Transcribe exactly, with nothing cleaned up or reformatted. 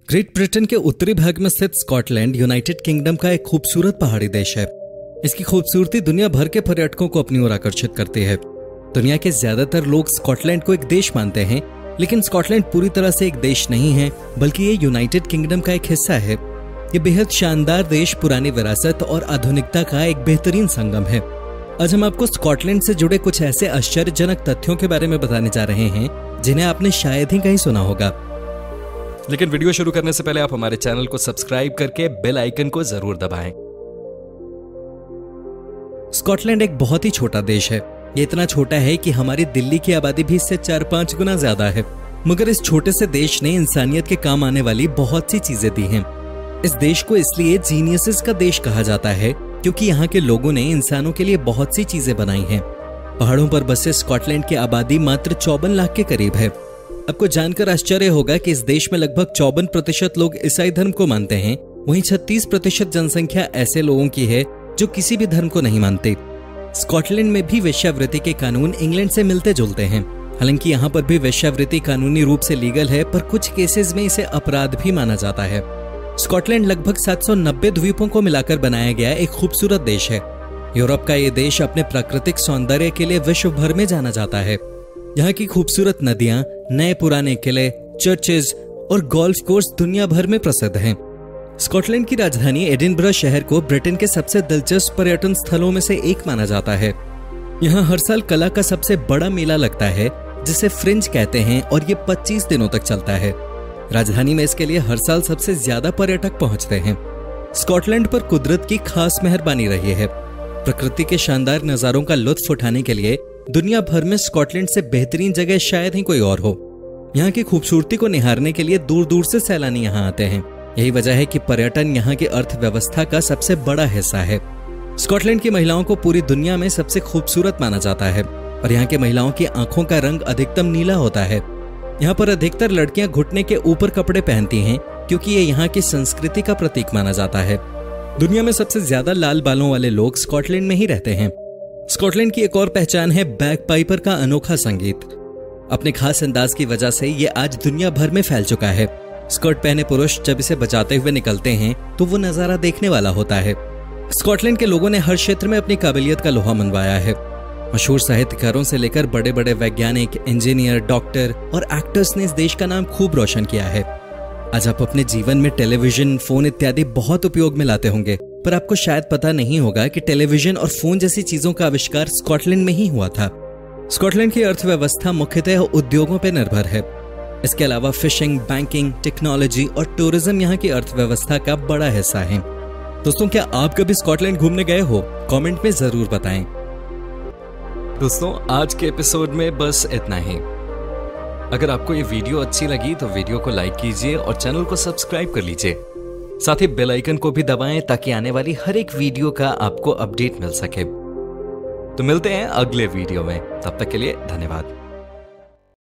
Great Britain के उत्तरी भाग में स्थित स्कॉटलैंड यूनाइटेड किंगडम का एक खूबसूरत पहाड़ी देश है। इसकी खूबसूरती दुनिया भर के पर्यटकों को अपनी ओर आकर्षित करती है। दुनिया के ज्यादातर लोग स्कॉटलैंड को एक देश मानते हैं, लेकिन स्कॉटलैंड पूरी तरह से एक देश नहीं है, बल्कि ये यूनाइटेड किंगडम का एक हिस्सा है। ये बेहद शानदार देश पुरानी विरासत और आधुनिकता का एक बेहतरीन संगम है। आज हम आपको स्कॉटलैंड से जुड़े कुछ ऐसे आश्चर्यजनक तथ्यों के बारे में बताने जा रहे हैं जिन्हें आपने शायद ही कहीं सुना होगा। लेकिन वीडियो शुरू करने से पहले आप हमारे चैनल को सब्सक्राइब करके बेल आइकन को जरूर दबाएं। स्कॉटलैंड एक बहुत ही छोटा देश है। ये इतना छोटा है कि हमारी दिल्ली की आबादी भी इससे चार पांच गुना ज्यादा है, मगर इस छोटे से देश ने इंसानियत के काम आने वाली बहुत सी चीजें दी हैं। इस देश को इसलिए जीनियसेस का देश कहा जाता है क्योंकि यहाँ के लोगों ने इंसानों के लिए बहुत सी चीजें बनाई हैं। पहाड़ों पर बसे स्कॉटलैंड की आबादी मात्र चौवन लाख के करीब है। आपको जानकर आश्चर्य होगा कि इस देश में लगभग चौवन प्रतिशत लोग ईसाई धर्म को मानते हैं, वहीं छत्तीस प्रतिशत जनसंख्या ऐसे लोगों की है जो किसी भी धर्म को नहीं मानते। स्कॉटलैंड में भी वेश्यावृत्ति के कानून इंग्लैंड से मिलते जुलते हैं। हालांकि यहाँ पर भी वेश्यावृत्ति कानूनी रूप से लीगल है, पर कुछ केसेस में इसे अपराध भी माना जाता है। स्कॉटलैंड लगभग सात सौ नब्बे द्वीपों को मिलाकर बनाया गया एक खूबसूरत देश है। यूरोप का ये देश अपने प्राकृतिक सौंदर्य के लिए विश्व भर में जाना जाता है। यहाँ की खूबसूरत नदियां, नए पुराने किले, चर्चेज और गोल्फ कोर्स दुनिया भर में प्रसिद्ध हैं। स्कॉटलैंड की राजधानी एडिनबरा शहर को ब्रिटेन के सबसे दिलचस्प पर्यटन स्थलों में से एक माना जाता है। यहाँ हर साल कला का सबसे बड़ा मेला लगता है जिसे फ्रिंज कहते हैं, और ये पच्चीस दिनों तक चलता है। राजधानी में इसके लिए हर साल सबसे ज्यादा पर्यटक पहुंचते हैं। स्कॉटलैंड पर कुदरत की खास मेहरबानी रही है। प्रकृति के शानदार नजारों का लुत्फ उठाने के लिए दुनिया भर में स्कॉटलैंड से बेहतरीन जगह शायद ही कोई और हो। यहाँ की खूबसूरती को निहारने के लिए दूर दूर से सैलानी यहाँ आते हैं। यही वजह है कि पर्यटन यहाँ की अर्थव्यवस्था का सबसे बड़ा हिस्सा है। स्कॉटलैंड की महिलाओं को पूरी दुनिया में सबसे खूबसूरत माना जाता है, और यहाँ की महिलाओं की आंखों का रंग अधिकतम नीला होता है। यहाँ पर अधिकतर लड़कियां घुटने के ऊपर कपड़े पहनती हैं क्योंकि ये यहाँ की संस्कृति का प्रतीक माना जाता है। दुनिया में सबसे ज्यादा लाल बालों वाले लोग स्कॉटलैंड में ही रहते हैं। स्कॉटलैंड की एक और पहचान है बैगपाइपर का अनोखा संगीत। अपने खास अंदाज की वजह से ये आज दुनिया भर में फैल चुका है। स्कर्ट पहने पुरुष जब इसे बजाते हुए निकलते हैं तो वो नजारा देखने वाला होता है। स्कॉटलैंड के लोगों ने हर क्षेत्र में अपनी काबिलियत का लोहा मनवाया है। मशहूर साहित्यकारों से लेकर बड़े बड़े वैज्ञानिक, इंजीनियर, डॉक्टर और एक्टर्स ने इस देश का नाम खूब रोशन किया है। आज आप अपने जीवन में टेलीविजन, फोन इत्यादि बहुत उपयोग में लाते होंगे, पर आपको शायद पता नहीं होगा कि टेलीविजन और फोन जैसी चीजों का आविष्कार स्कॉटलैंड में ही हुआ था। स्कॉटलैंड की अर्थव्यवस्था मुख्यतः उद्योगों पर निर्भर है। इसके अलावा फिशिंग, बैंकिंग, टेक्नोलॉजी और टूरिज्म यहाँ की अर्थव्यवस्था का बड़ा हिस्सा है। दोस्तों, क्या आप कभी स्कॉटलैंड घूमने गए हो? कमेंट में जरूर बताएं। दोस्तों, आज के एपिसोड में बस इतना ही। अगर आपको ये वीडियो अच्छी लगी तो वीडियो को लाइक कीजिए और चैनल को सब्सक्राइब कर लीजिए। साथ ही बेल आइकन को भी दबाएं ताकि आने वाली हर एक वीडियो का आपको अपडेट मिल सके। तो मिलते हैं अगले वीडियो में, तब तक के लिए धन्यवाद।